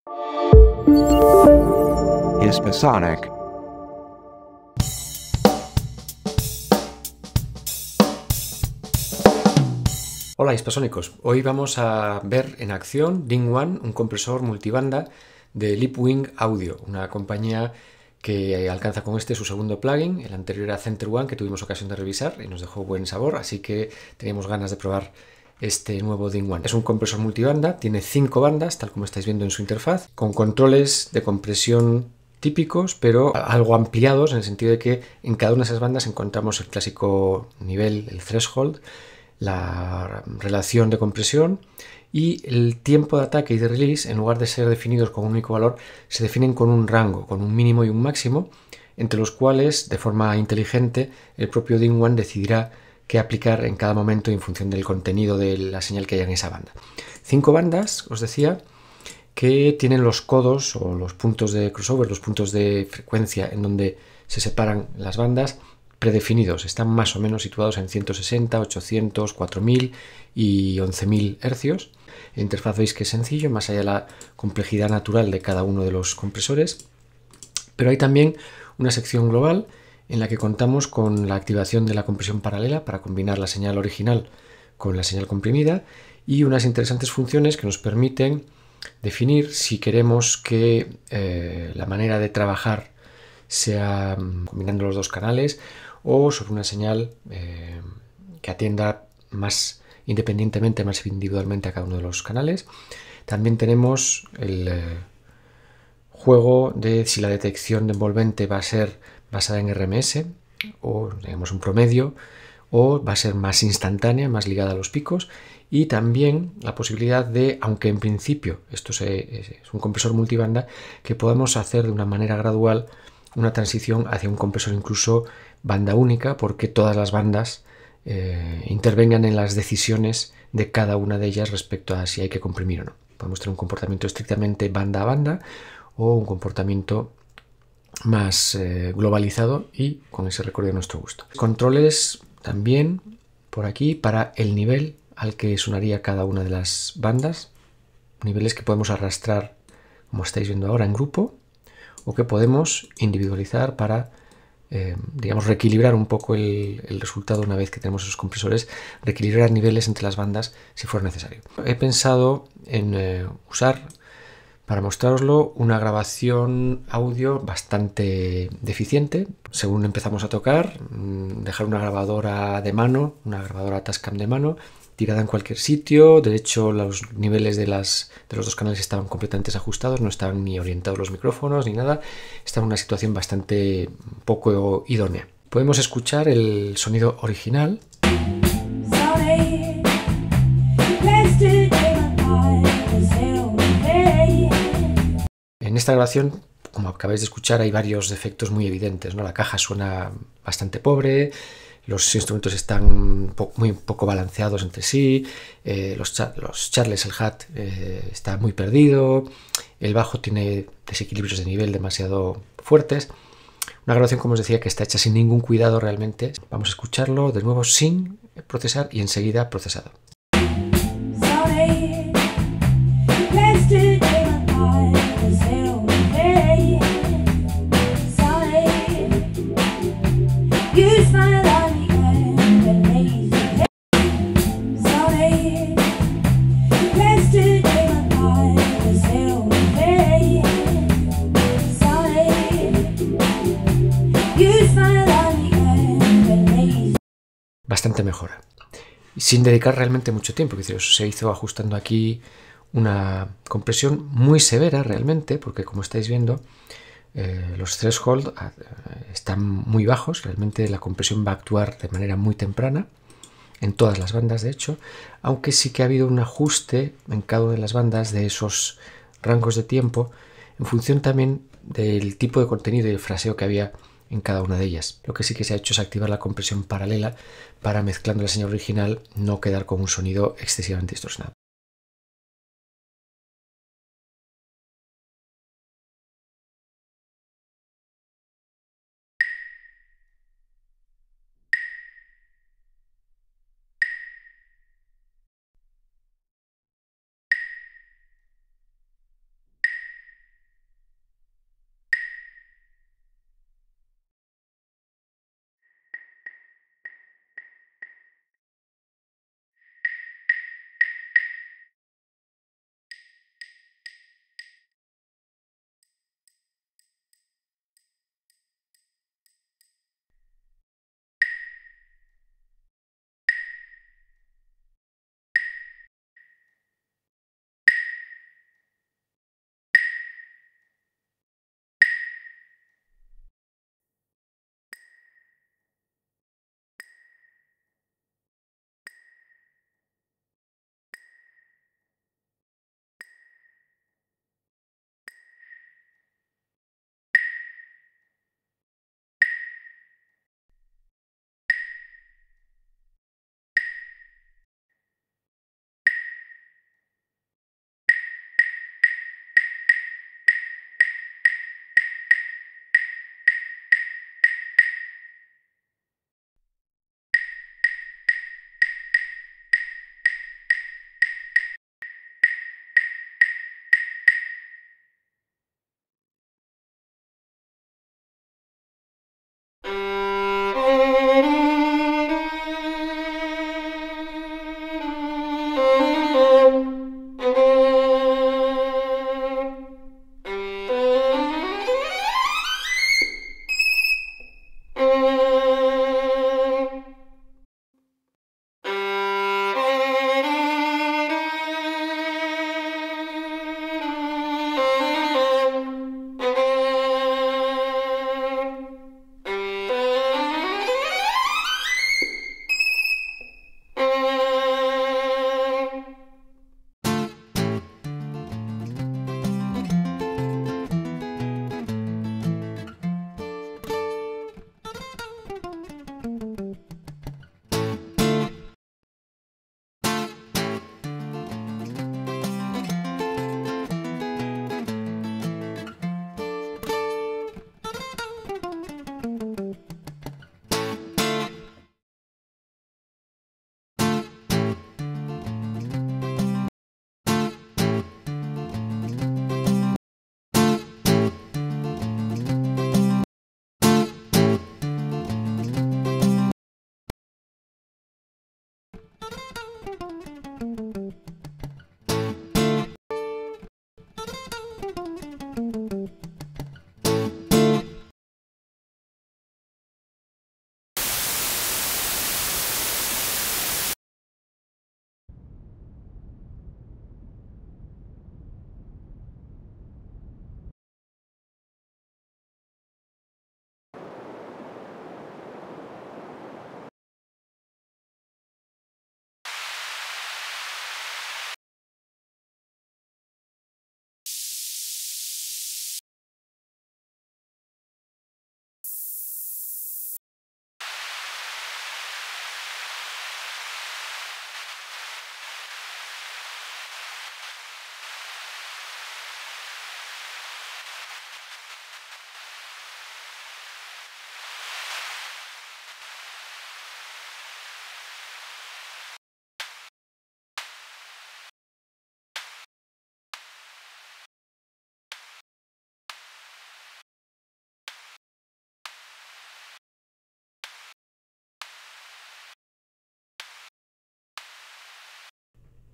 Hispasonic. Hola hispasónicos, hoy vamos a ver en acción DIN-1, un compresor multibanda de Leapwing Audio, una compañía que alcanza con este su segundo plugin. El anterior era Center One, que tuvimos ocasión de revisar y nos dejó buen sabor, así que teníamos ganas de probar este nuevo DIN-1. Es un compresor multibanda, tiene 5 bandas, tal como estáis viendo en su interfaz, con controles de compresión típicos, pero algo ampliados en el sentido de que en cada una de esas bandas encontramos el clásico nivel, el threshold, la relación de compresión y el tiempo de ataque y de release, en lugar de ser definidos con un único valor, se definen con un rango, con un mínimo y un máximo, entre los cuales, de forma inteligente, el propio DIN-1 decidirá qué aplicar en cada momento en función del contenido de la señal que haya en esa banda. 5 bandas, os decía, que tienen los codos o los puntos de crossover, los puntos de frecuencia en donde se separan las bandas, predefinidos. Están más o menos situados en 160, 800, 4000 y 11000 hercios. La interfaz veis que es sencillo, más allá de la complejidad natural de cada uno de los compresores. Pero hay también una sección global en la que contamos con la activación de la compresión paralela para combinar la señal original con la señal comprimida y unas interesantes funciones que nos permiten definir si queremos que la manera de trabajar sea combinando los dos canales o sobre una señal que atienda más independientemente, más individualmente a cada uno de los canales. También tenemos el juego de si la detección de envolvente va a ser basada en RMS o digamos un promedio, o va a ser más instantánea, más ligada a los picos, y también la posibilidad de, aunque en principio esto es un compresor multibanda, que podamos hacer de una manera gradual una transición hacia un compresor incluso banda única, porque todas las bandas intervengan en las decisiones de cada una de ellas respecto a si hay que comprimir o no. Podemos tener un comportamiento estrictamente banda a banda o un comportamiento más globalizado y con ese recorrido a nuestro gusto. Controles también por aquí para el nivel al que sonaría cada una de las bandas, niveles que podemos arrastrar, como estáis viendo ahora, en grupo, o que podemos individualizar para digamos, reequilibrar un poco el resultado una vez que tenemos esos compresores, reequilibrar niveles entre las bandas si fuera necesario. He pensado en usar para mostraroslo una grabación audio bastante deficiente. Según empezamos a tocar, dejar una grabadora de mano, una grabadora Tascam de mano, tirada en cualquier sitio. De hecho, los niveles de los dos canales estaban completamente desajustados, no estaban ni orientados los micrófonos ni nada. Estaba en una situación bastante poco idónea. Podemos escuchar el sonido original. En esta grabación, como acabáis de escuchar, hay varios defectos muy evidentes, ¿no? La caja suena bastante pobre, los instrumentos están muy poco balanceados entre sí, los charles, el hat está muy perdido, el bajo tiene desequilibrios de nivel demasiado fuertes. Una grabación, como os decía, que está hecha sin ningún cuidado realmente. Vamos a escucharlo de nuevo sin procesar y enseguida procesado. Bastante mejora. Sin dedicar realmente mucho tiempo, se hizo ajustando aquí una compresión muy severa realmente, porque como estáis viendo, los threshold están muy bajos, realmente la compresión va a actuar de manera muy temprana, en todas las bandas de hecho, aunque sí que ha habido un ajuste en cada una de las bandas de esos rangos de tiempo, en función también del tipo de contenido y el fraseo que había en cada una de ellas. Lo que sí que se ha hecho es activar la compresión paralela para, mezclando la señal original, no quedar con un sonido excesivamente distorsionado.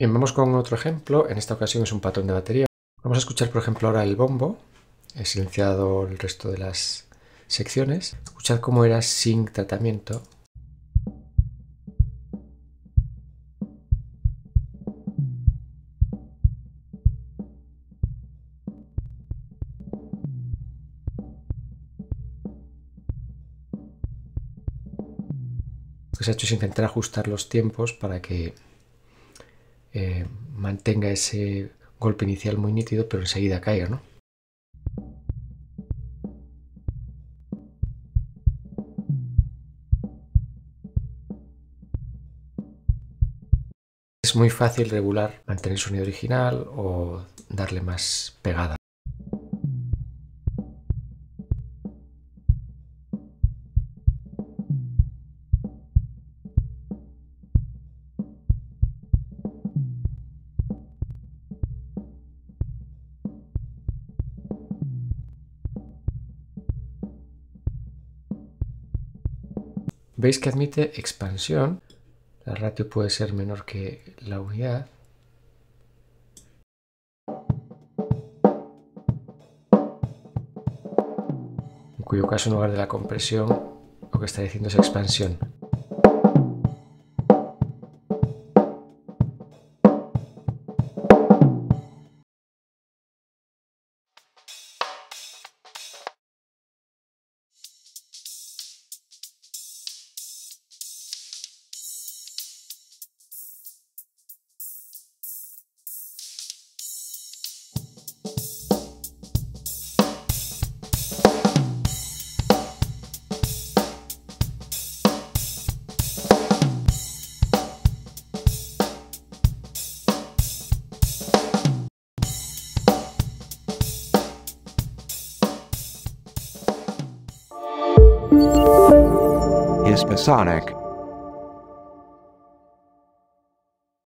Bien, vamos con otro ejemplo. En esta ocasión es un patrón de batería. Vamos a escuchar, por ejemplo, ahora el bombo. He silenciado el resto de las secciones. Escuchad cómo era sin tratamiento. Lo que se ha hecho es intentar ajustar los tiempos para que mantenga ese golpe inicial muy nítido, pero enseguida caiga, ¿no? Es muy fácil regular, mantener el sonido original o darle más pegada. Veis que admite expansión. La ratio puede ser menor que la unidad. En cuyo caso, en lugar de la compresión, lo que está diciendo es expansión. Hispasonic.